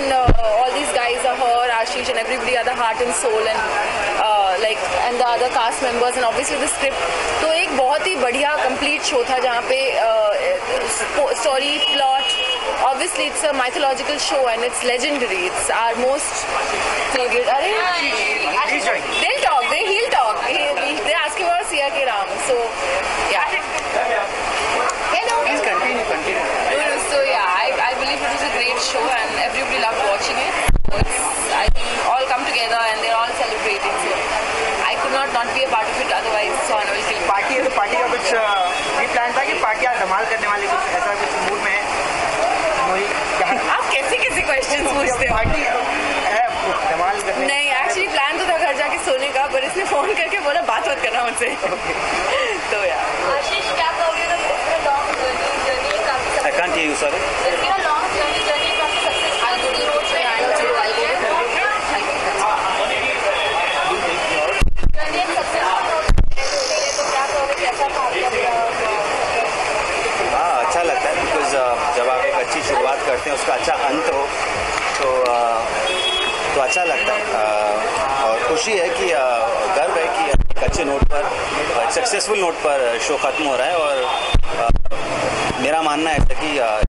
and all these guys are her, Ashish and everybody are the heart and soul and and the other cast members and obviously the script. तो एक बहुत ही बढ़िया complete show था जहाँ पे story, plot, obviously it's a mythological show and it's legendary. It's our most favorite. They'll talk. He'll talk. They're asking about Siya Ke Ram. So yeah. Hello. Please continue. So yeah, I believe it was a great show and everybody loved watching it. I think all come together and they're all celebrating. So I could not be a part of it otherwise. So I will feel party है तो party का कुछ ये plan था कि पार्टियां धमाल करने वाले कुछ ऐसा कुछ मूड में है? आप कैसे क्वेश्चन पूछते हो? पार्टी है धमाल करने? नहीं, एक्चुअली प्लान तो था घर जाके सोने का, पर इसने फोन करके बोला बात मत करना मुझसे। तो यार आशीष क्या कहोगे ना इतना लॉन्ग जर्नी काफी I can't hear you, sorry. इतना लॉन्ग जर्नी काफी सक्सेसफुल रोड पे आए हो जो आई है जर्नी सक्सेसफुल तो क्या कहोगे कैसा था हाँ, अच्छा लगता है बिकॉज जब आप एक अच्छी शुरुआत करते हैं उसका अच्छा अंत हो तो अच्छा लगता है और खुशी है कि गर्व है कि एक अच्छे नोट पर सक्सेसफुल नोट पर शो खत्म हो रहा है और मेरा मानना है कि